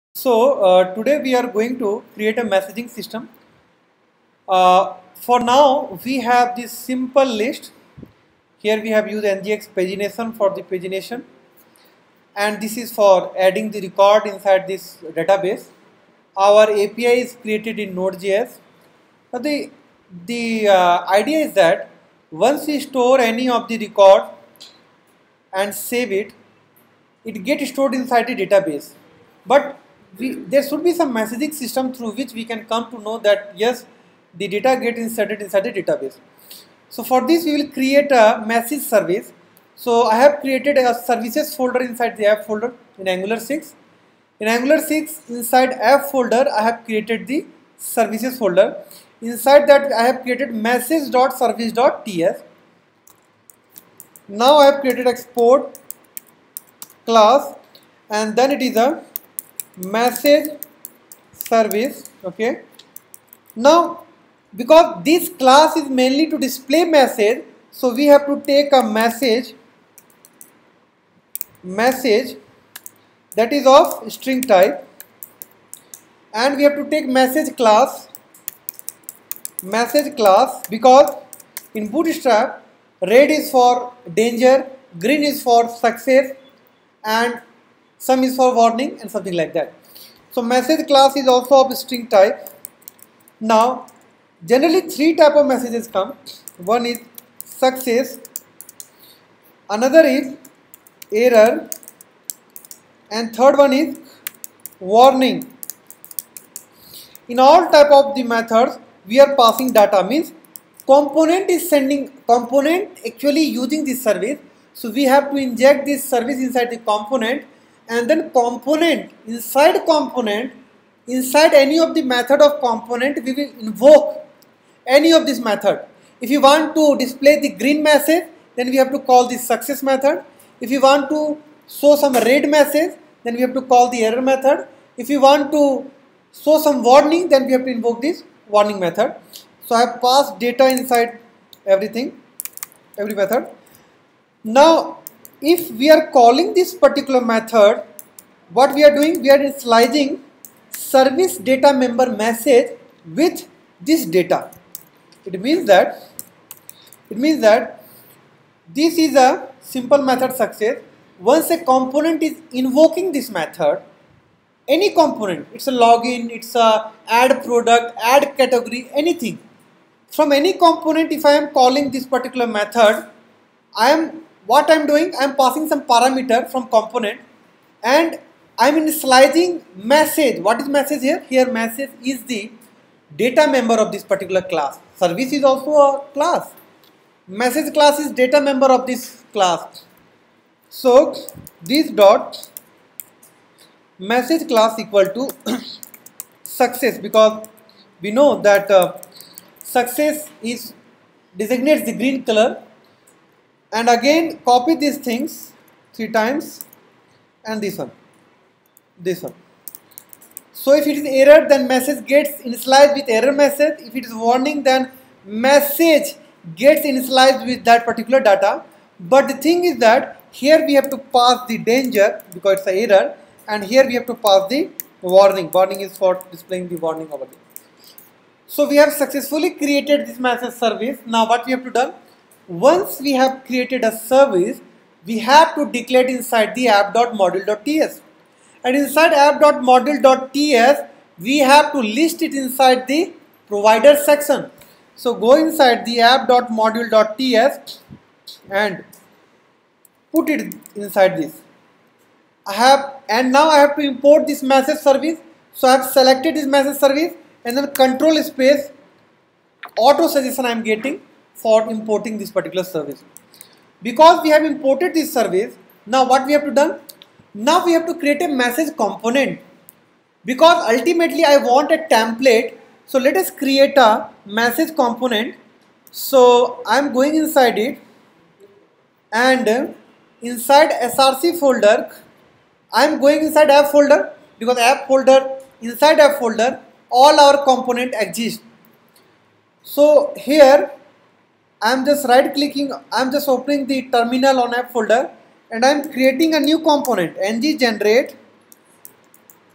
Today we are going to create a messaging system. For now, we have this simple list. Here we have used NGX pagination for the pagination, and this is for adding the record inside this database. Our API is created in Node.js. Now the idea is that once we store any of the record and save it, it gets stored inside the database. But there should be some messaging system through which we can come to know that yes, the data gets inserted inside the database. So for this we will create a message service. So I have created a services folder inside the app folder in Angular 6. In Angular 6 inside app folder I have created the services folder. Inside that I have created message.service.ts. Now I have created export class, and then it is a message service. Okay, now because this class is mainly to display message, so we have to take a message that is of string type, and we have to take message class because in Bootstrap red is for danger, green is for success, and some is for warning and something like that. So message class is also of string type. Now generally three type of messages come. One is success, another is error, and third one is warning. In all type of the methods we are passing data, means component actually using this service. So we have to inject this service inside the component, and then inside any of the method of component we will invoke any of this method. If you want to display the green message, then we have to call this success method. If you want to show some red message, then we have to call the error method. If you want to show some warning, then we have to invoke this warning method. So I have passed data inside every method. Now if we are calling this particular method, what we are doing, we are initializing service data member message with this data. It means that this is a simple method success. Once a component is invoking this method, any component, it's a login, it's a add product, add category, anything, from any component, if I am calling this particular method, what I am doing, I am passing some parameter from component, and I am initializing message. What is message here? Here message is the data member of this particular class. Service is also a class. Message class is data member of this class. So this dot message class equal to success, because we know that success is designates the green color. And again copy these things 3 times, and this one. So if it is error, then message gets initialized with error message. If it is warning, then message gets initialized with that particular data. But the thing is that here we have to pass the danger because it's an error, and here we have to pass the warning. Warning is for displaying the warning over there. So we have successfully created this message service. Now what we have to do? Once we have created a service, we have to declare inside the app.module.ts, and inside app.module.ts we have to list it inside the provider section. So go inside the app.module.ts and put it inside this. Now I have to import this message service. So I have selected this message service, and then control space auto suggestion I am getting for importing this particular service. Because we have imported this service, now what we have to do? Now we have to create a message component, because ultimately I want a template. So let us create a message component. So I am going inside it, and inside src folder I am going inside app folder, because inside app folder all our component exist. So here I am just right clicking, I am just opening the terminal on app folder, and I am creating a new component, ng generate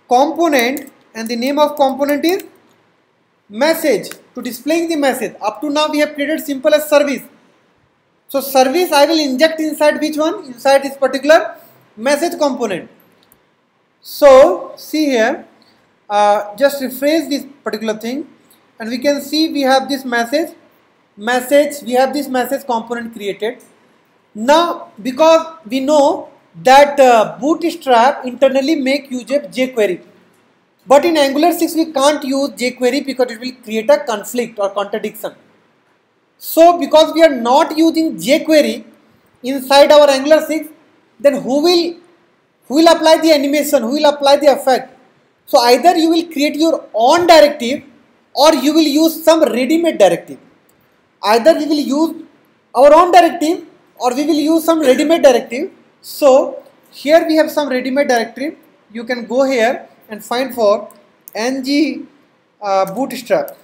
component, and the name of component is message, to displaying the message. Up to now we have created simple as service. So service I will inject inside which one? Inside this particular message component. So see here, just rephrase this particular thing, and we can see we have this message, we have this message component created. Now because we know that Bootstrap internally make use of jQuery, but in Angular 6 we can't use jQuery because it will create a conflict or contradiction. So because we are not using jQuery inside our Angular 6, then who will apply the animation, who will apply the effect? So either you will create your own directive or you will use some ready-made directive. Either we will use our own directive or we will use some ready-made directive. So here we have some ready-made directive. You can go here and find for ng bootstrap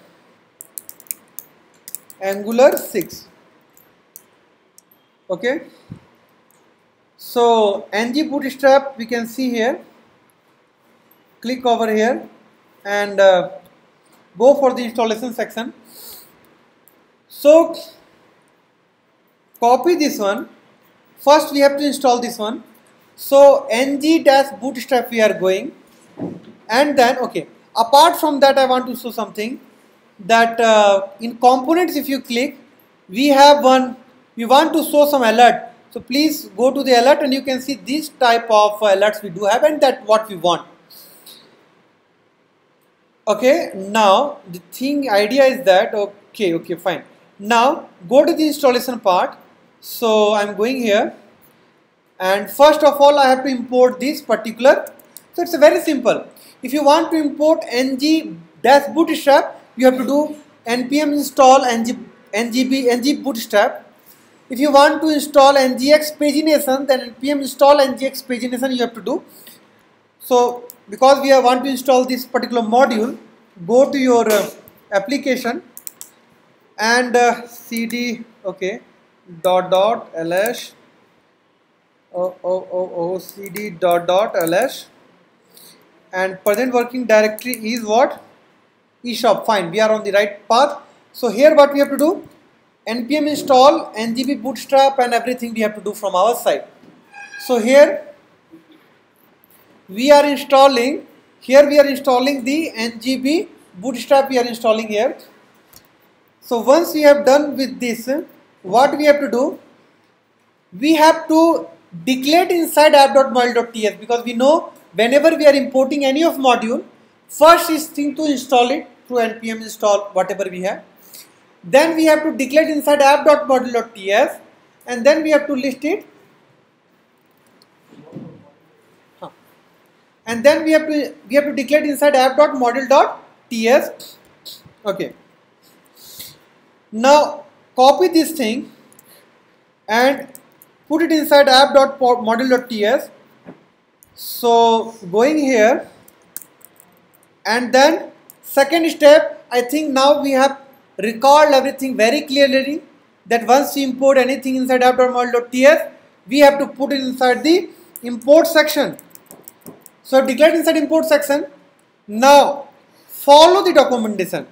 Angular 6. Okay. So ng bootstrap we can see here. Click over here and go for the installation section. So copy this one. First we have to install this one. So ng-bootstrap we are going, and then okay, apart from that I want to show something that in components if you click, we want to show some alert. So please go to the alert and you can see this type of alerts we do have, and that what we want. Okay, now the idea is that okay fine. Now go to the installation part. So I'm going here, and first of all I have to import this particular. So it's very simple. If you want to import ng-bootstrap, you have to do npm install ng bootstrap. If you want to install ngx pagination, then npm install ngx pagination you have to do. So because we want to install this particular module, go to your application and cd /ls cd and present working directory is what? eShop. Fine, we are on the right path. So here what we have to do, npm install ngb bootstrap and everything we have to do from our side. So here we are installing the ngb bootstrap we are installing here. So once we have done with this, what we have to do, we have to declare inside app.module.ts, because we know whenever we are importing any of module, first is thing to install it through npm install whatever we have. Then we have to declare inside app.module.ts, and then we have to list it. And then we have to declare inside app.module.ts. Okay. Now copy this thing and put it inside app.module.ts. So going here, and then second step, I think now we have recalled everything very clearly, that once we import anything inside app.module.ts, we have to put it inside the import section. So declared inside import section. Now follow the documentation.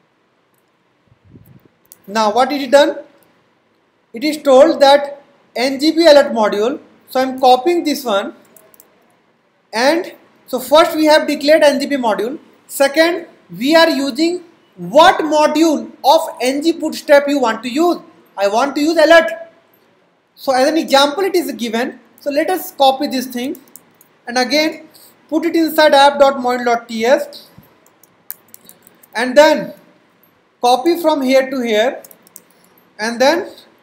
Now what is it done? It is told that ngb alert module. So I am copying this one, and so first we have declared ngb module. Second, we are using what module of ng bootstrap you want to use. I want to use alert. So as an example it is given. So let us copy this thing and again put it inside app.module.ts, and then copy from here to here, and then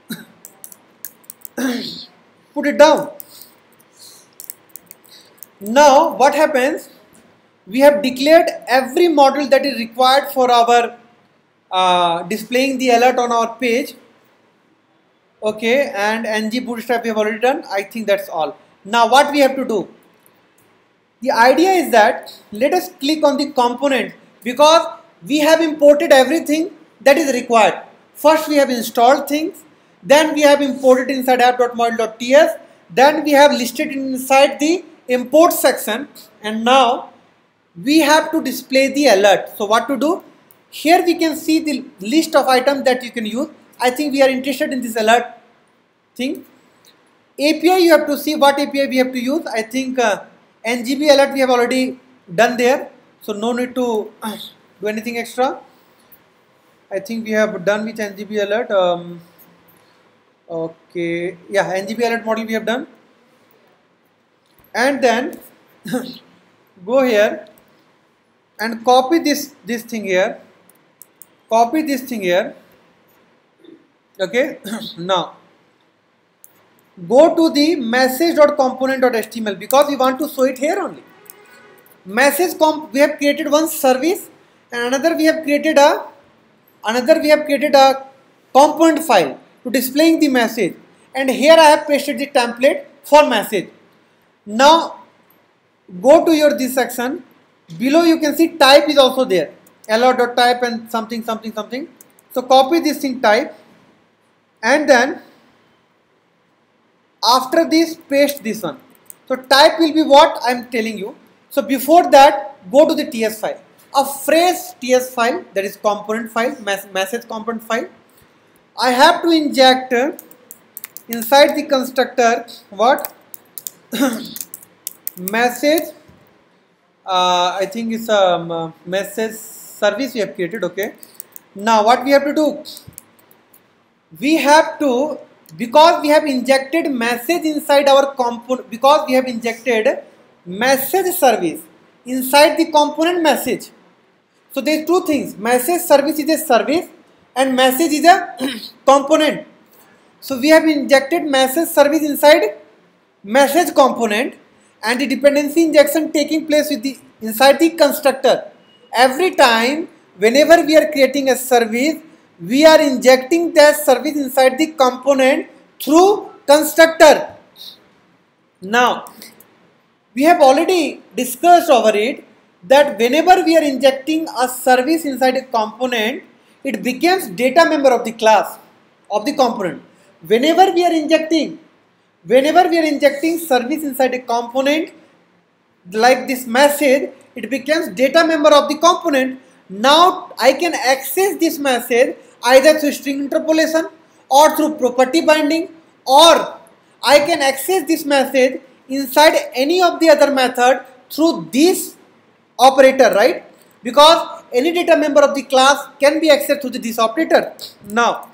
put it down. Now what happens, we have declared every module that is required for our displaying the alert on our page. Okay, and ng bootstrap we have already done. I think that's all. Now what we have to do, the idea is that let us click on the component, because we have imported everything that is required. First we have installed things, then we have imported inside app.module.ts, then we have listed inside the import section, and now we have to display the alert. So what to do? Here we can see the list of items that you can use. I think we are interested in this alert thing. API, you have to see what API we have to use. I think NGB alert we have already done there, so no need to do anything extra. I think we have done with NGB alert. Okay, yeah, NGB alert model we have done. And then go here and copy this thing here. Copy this thing here. Okay. Now go to the message.component.html because we want to show it here only. We have created one service, and another we have created a component file to displaying the message, and here I have pasted the template for message. Now go to your this section. Below you can see type is also there, alert.type and something. So copy this thing type, and then after this paste this one. So type will be what I am telling you. So before that, go to the TS file, a fresh TS file, that is component file, message component file. I have to inject inside the constructor what message. I think it's a message service we have created. Okay. Now what we have to do? We have to, because we have injected message inside our component, because we have injected message service inside the component message. So there are two things. Message service is a service and message is a component. So we have injected message service inside message component, and the dependency injection taking place with the inside the constructor. Every time whenever we are creating a service, we are injecting that service inside the component through constructor. Now we have already discussed over it that whenever we are injecting a service inside a component, it becomes data member of the class of the component. Whenever we are injecting service inside a component like this message, it becomes data member of the component. Now I can access this message either through string interpolation or through property binding, or I can access this message inside any of the other method through this operator, right? Because any data member of the class can be accessed through this operator. Now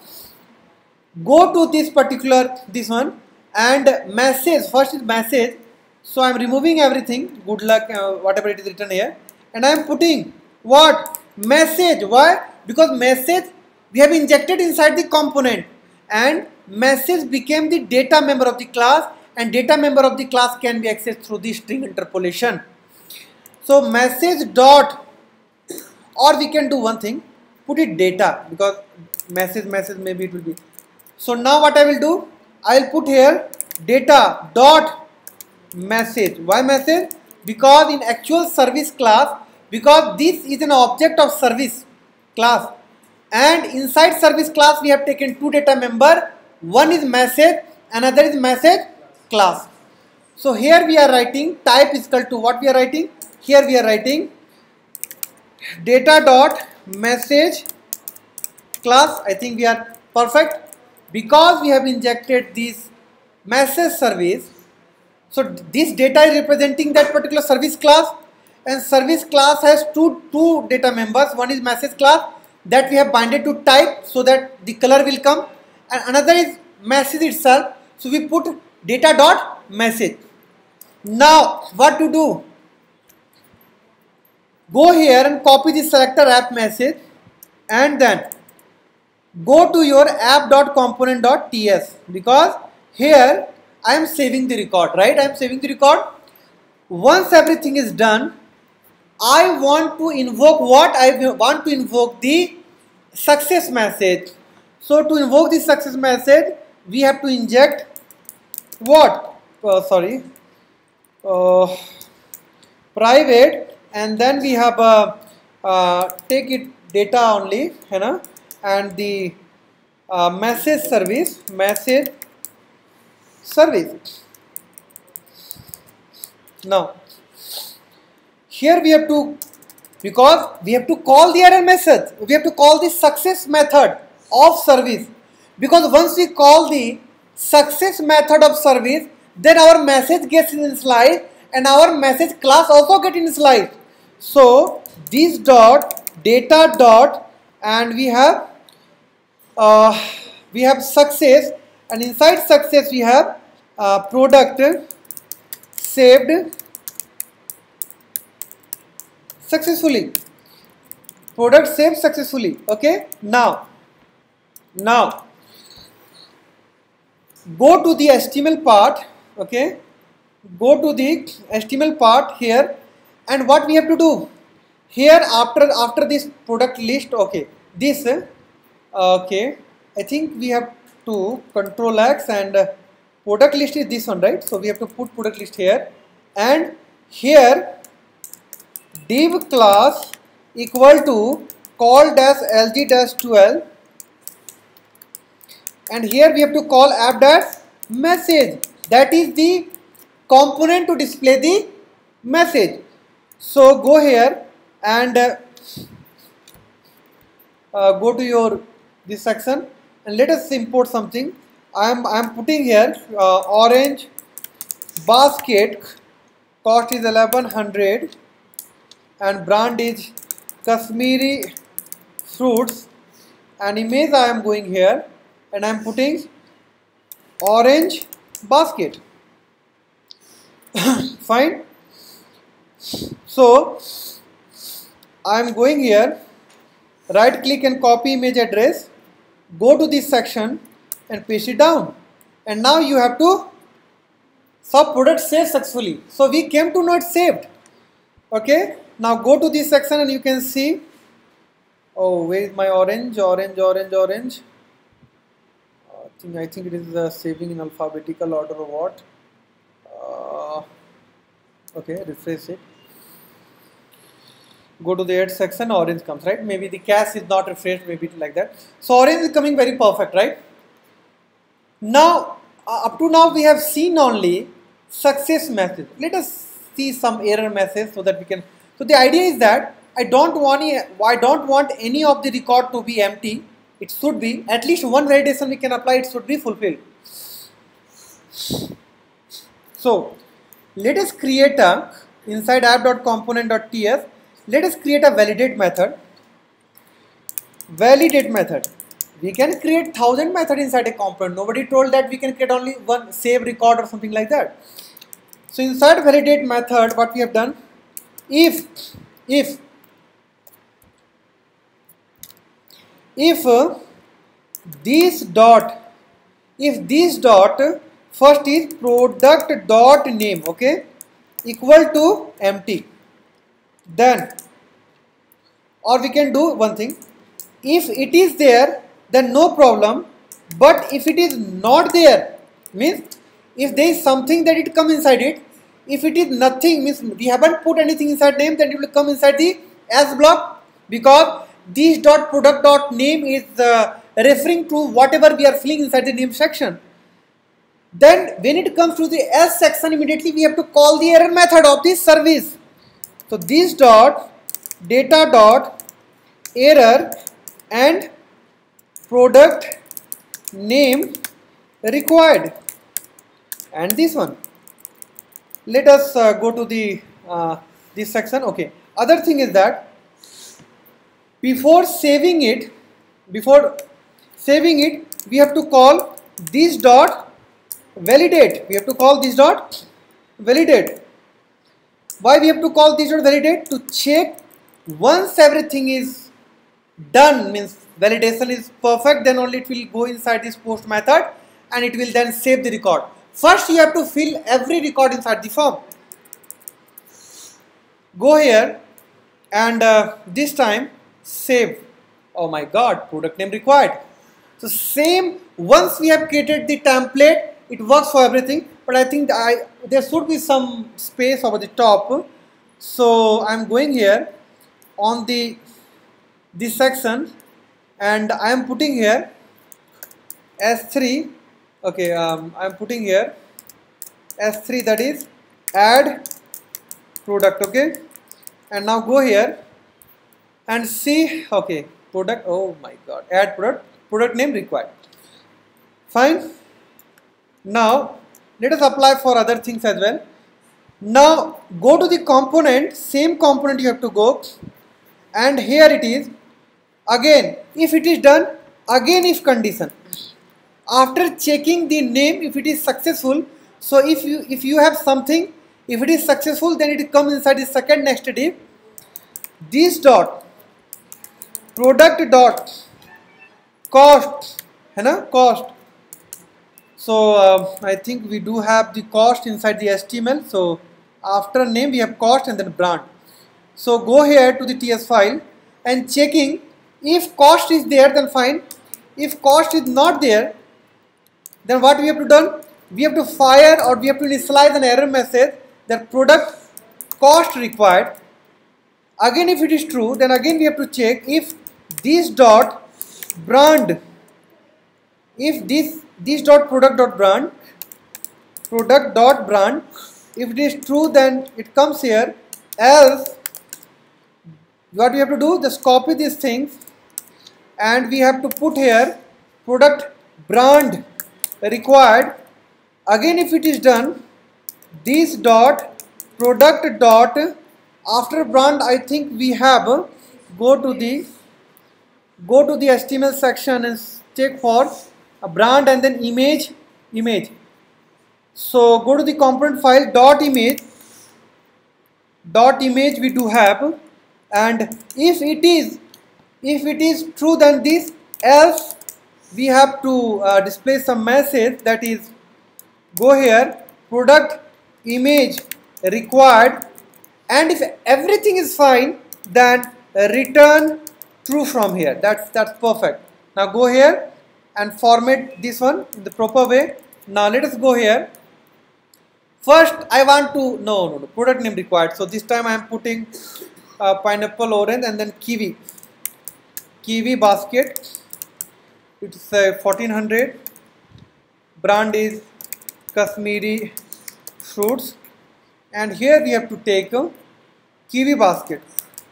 go to this particular one and message. First is message. So I am removing everything. Good luck, whatever it is written here, and I am putting what message. Why? Because message we have injected inside the component, and message became the data member of the class, and data member of the class can be accessed through the string interpolation. So message dot, or we can do one thing, put it data, because message maybe it will be. So now what I will do, I will put here data dot message. Why message? Because in actual service class, because this is an object of service class, and inside service class we have taken two data member. One is message, another is message class. So here we are writing type is equal to what we are writing. Here we are writing data dot message class. I think we are perfect because we have injected this message service. So this data is representing that particular service class, and service class has two data members. One is message class that we have binded to type so that the color will come, and another is message itself. So we put data dot message. Now what to do? Go here and copy the selector app message, and then go to your app.component.ts, because here I am saving the record, right? I am saving the record. Once everything is done, I want to invoke what? I want to invoke the success message. So to invoke the success message, we have to inject what? Private, and then we have take it data only, you know, and the message service, Now here we have to, because we have to call the error message, we have to call the success method of service, because once we call the success method of service, then our message gets initialized and our message class also get initialized. So this dot data dot, and we have success, and inside success we have product saved successfully, product saved successfully. Okay, now go to the HTML part. Okay, go to the HTML part here, and what we have to do here, after this product list, okay, this okay, I think we have to control X, and product list is this one, right? So we have to put product list here, and here div class equal to call dash lg dash 12, and here we have to call app dash message, that is the component to display the message. So go here and go to your this section, and let us import something. I am putting here orange basket, cost is 1100, and brand is Kashmiri fruits, and image I am going here, and I am putting orange basket. Fine. So I am going here, right click and copy image address, go to this section and paste it down, and now you have to sub product saved successfully. So we came to know it's saved. Okay, now go to this section and you can see, oh, where is my orange? I think it is saving in alphabetical order or what. Okay, refresh it. Go to the edge section, orange comes, right? Maybe the cache is not refreshed, maybe like that. So orange is coming very perfect, right? Now, up to now we have seen only success message. Let us see some error message so that we can. So the idea is that I don't want any of the record to be empty. It should be at least one validation we can apply. It should be fulfilled. So let us create a inside app.component.ts. Let us create a validate method. Validate method. We can create 1000 methods inside a component. Nobody told that we can create only one save record or something like that. So inside validate method, what we have done, if this dot first is product dot name, okay, equal to empty, then, or we can do one thing, if it is there then no problem, but if it is not there, means if there is something that it come inside it, if it is nothing, means we haven't put anything inside name, then it will come inside the else block, because this dot product dot name is referring to whatever we are filling inside the name section. Then when it comes to the else section, immediately we have to call the error method of this service. So this dot data dot error and product name required, and this one. Let us go to the this section. Okay. Other thing is that before saving it, we have to call this dot validate. We have to call this dot validate. Why we have to call this dot validate? To check once everything is done, means validation is perfect, then only it will go inside this post method and it will then save the record. First you have to fill every record inside the form. Go here and this time save. Oh my god, product name required. So same, once we have created the template, it works for everything, but I think there should be some space over the top. So I'm going here on this section and I am putting here S3. Okay, I'm putting here S3, that is add product. Okay, and now go here and see, okay, product, oh my god, add product name required. Fine. Now let us apply for other things as well. Now go to the component, same component you have to go, and here it is. Again, if it is done, again if condition. After checking the name, if it is successful, so if you have something, if it is successful, then it comes inside the second next div. This dot product dot cost, है ना, cost. So I think we do have the cost inside the HTML. So after name we have cost and then brand. So go here to the TS file and checking if cost is there, then fine. If cost is not there, then what we have to do? We have to fire or we have to initialize an error message that product cost required. Again, if it is true, then again we have to check if this dot brand, if this dot product dot brand, if it is true, then it comes here. Else, what we have to do? Just copy these things and we have to put here product brand required. Again, if it is done, this dot product dot after brand, I think we have go to the HTML section and check for a brand and then image. So go to the component file dot image we do have, and if it is true, then this. Else we have to display some message, that is go here product image required, and if everything is fine, then return true from here. That's perfect. Now go here and format this one in the proper way. Now let us go here. First I want to no product name required, so this time I am putting pineapple, orange, and then kiwi basket. It's 1400. Brand is Kashmiri fruits, and here we have to take a kiwi basket.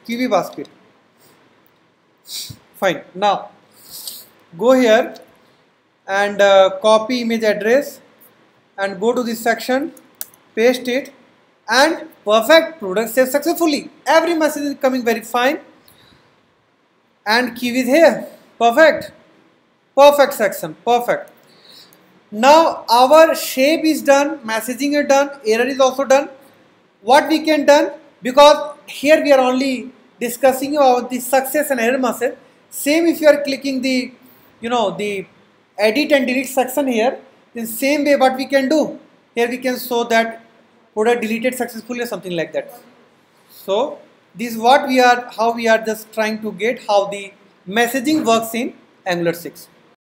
Fine. Now go here and copy image address and go to this section, paste it, and perfect, product saved successfully. Every message is coming very fine, and kiwi is here. Perfect section, perfect. Now our shape is done, messaging is done, error is also done. What we can done, because here we are only discussing about the success and error message. Same if you are clicking the the edit and delete section here, in same way what we can do here, we can show that product deleted successfully or something like that. So this is what how we are just trying to get how the messaging works in Angular 6.